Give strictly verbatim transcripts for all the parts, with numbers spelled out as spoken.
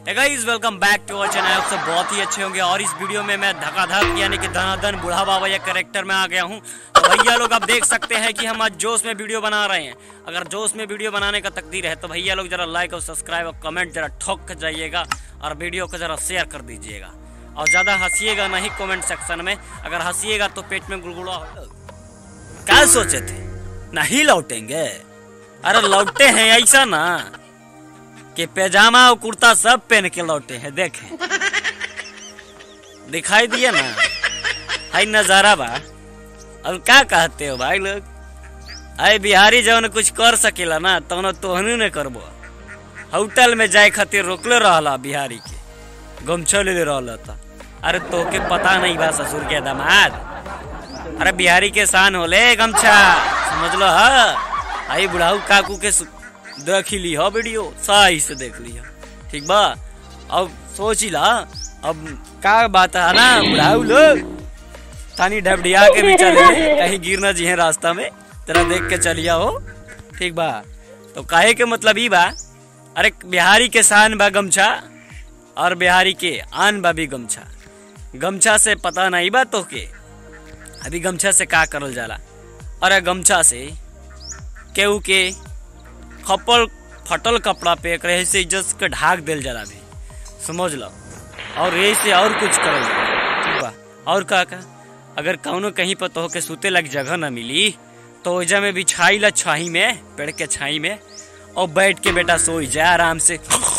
Guys welcome back to our channel. आप सब बहुत ही अच्छे होंगे और इस वीडियो में मैं धकाधक यानी कि धनाधन बूढ़ा बाबा या कैरेक्टर में आ गया हूं। तो भैया लोग आप देख सकते हैं कि हम आज जोश में वीडियो बना रहे हैं। अगर जोश में वीडियो बनाने का तकदीर है तो भैया लोग जरा लाइक और सब्सक्राइब और कमेंट जरा ठोक कर जाइएगा और वीडियो को जरा शेयर कर दीजिएगा। और ज्यादा हंसीएगा नहीं कमेंट सेक्शन में, अगर हंसीएगा तो पेट में गुड़गुड़ा। क्या सोचे थे नहीं लौटेंगे? अरे लौटे हैं ऐसा ना कि पैजामा और कुर्ता सब पहन के लौटे हैं। देखें दिखाई दिया ना, हाई नजारा बा। अब क्या कहते हो भाई लोग? अरे बिहारी जवन कुछ कर सकेला ना तो तोहनी ने करबो। होटल में जाए खातिर रोकले रहला बिहारी के, गमछा ले ले रहला था। अरे तो के पता नहीं बा ससुर के दामाद, अरे बिहारी के शान होले गमछा, समझ लो। हाँ आई बुढ़ाऊ काकू के देख ली हो वीडियो, सही से देख ली हो, ठीक बा। अब सोच ला अब क्या बात है ना, बुढ़ाऊ लोग तानी ढबडिया के भी चले, कहीं गिरना जी है रास्ता में, तेरा देख के चलिया हो, ठीक बा। तो काहे के मतलब ही बा, अरे बिहारी के शान बा गमछा और बिहारी के आन बा भी गमछा। गमछा से पता नहीं बा तो के अभी गमछा से का करल जाला। अरे गमछा से केहू के खपल फटल कपड़ा पे एक रहे से इज्जत के ढाक दिल जाला भी, समझ लो। और यही से और कुछ करल जाला। और का का अगर कौनो कहीं पर तो के सूते लग जगह न मिली तो ओजा में बिछाई ला छाई में, पेड़ के छाई में, और बैठ के बेटा सोई जाए आराम से,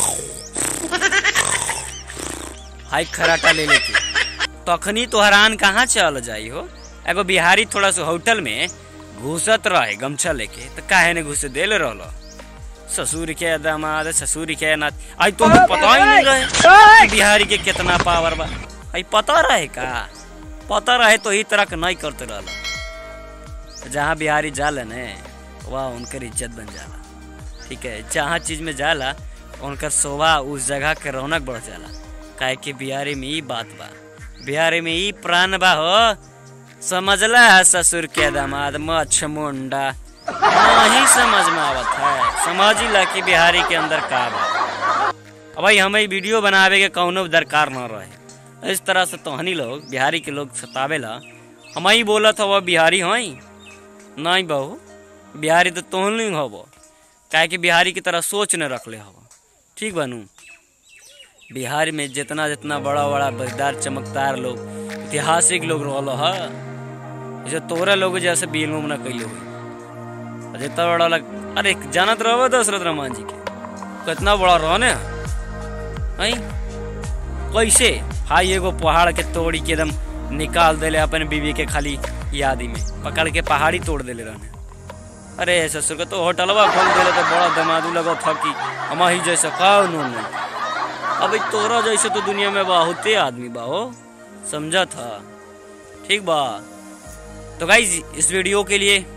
हाई खराटा ले लेके। तखनी तो हैरान कहाँ चल जाई हो। एगो बिहारी थोड़ा सा होटल में घुसत रहे गमछा लेके, तो काहे ने घुसे देल रहलो। ससुर के दामाद, ससुर के नाथ, आई तो पता ही नहीं रहे बिहारी के कितना पावर बा। आई पता रहे का? पता रहे तो ही तरह के नहीं करते रहला। जहाँ बिहारी जाला ने वहाँ उनकर इज्जत बन जाला, ठीक है। जहाँ चीज में जाला उनकर शोभा, उस जगह के रौनक बढ़ जाला। काहे कि बिहारी में ही बात बा, बिहारी में ही प्राण बा हो, समझला। ससुर के दामाद मछ मुंडा नहीं समझ में आवत है, समझ ला कि बिहारी के अंदर का बा। अब भाई हमें वीडियो बनावे के कौनो दरकार न रहे। इस तरह से तोहनी लोग बिहारी के लोग सतावेला, हम ही बोला था वह बिहारी हई नहीं बहू, बिहारी तो तोहनी हो, काहे कि बिहारी की तरह सोच न रख ले हो, ठीक बनू। बिहार में जितना जितना बड़ा बड़ा बजदार चमकदार लोग, ऐतिहासिक लोग रहलो है, जैसे तोरा लोग जैसे बिल्म न कैले हुई जितना बड़ा लग। अरे जानत रहो दशरथ रामान जी के कितना बड़ा रहने है कैसे। हाई एगो पहाड़ के तोड़ी के एकदम निकाल देले अपने बीवी के खाली यादी में, पकड़ के पहाड़ी तोड़ देले रहने। अरे ससुर के तो होटलवा खोल देले तो बड़ा दमादू लगा था कि हम ही जैसा कौन नहीं। अब तोरा जैसे तो दुनिया में बहुते आदमी बा हो, समझा था, ठीक बा। तो गाइस इस वीडियो के लिए